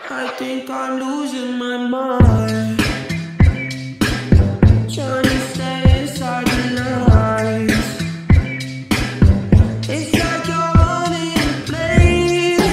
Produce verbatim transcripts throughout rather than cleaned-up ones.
I think I'm losing my mind, trying to stay inside the lines. It's like you're running in place.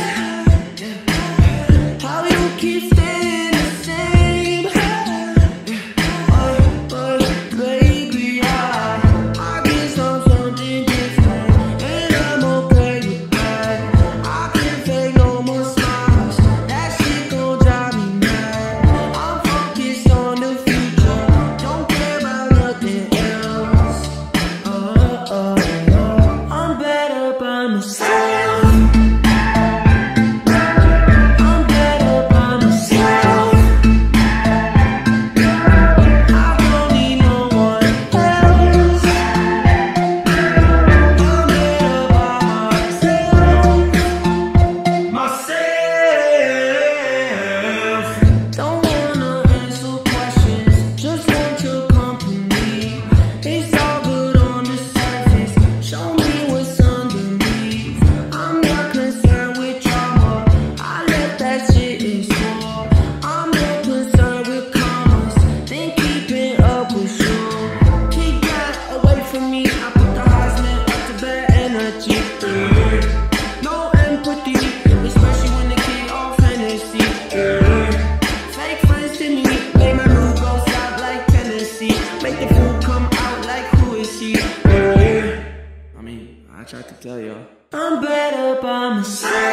How you keep staying the same? Oh, but baby, I, I guess I'm something different, and I'm okay with that. I can't fake no more smiles. That shit gon' drive me mad. I'm focused on the future, don't care about nothing else. Oh, oh, oh. I'm better by myself. I'm better by myself. I don't need no one else. I'm better by myself. Myself. Don't wanna answer questions, just want your company. It's all good on the surface, show me what's underneath. I'm not concerned with drama, I let that shit explore. I'm more concerned with commas than keeping up with you. Keep that away from me, I put the Heisman up to bad energy. No empathy, especially when they get off Hennessy. Fake friends to me, make my mood go south like Tennessee. Make the food come out like who is he? I mean, I tried to tell y'all. I'm better by myself.